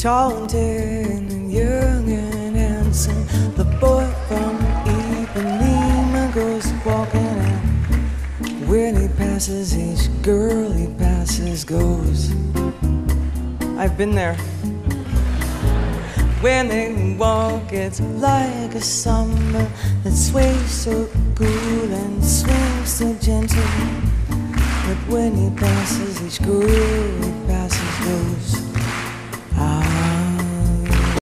talented and young and handsome. The boy from Ipanema goes walking out. When he passes each girl he passes goes. I've been there. When they walk, it's like a summer that sways so cool and swings so gentle. But when he passes each girl he passes goes.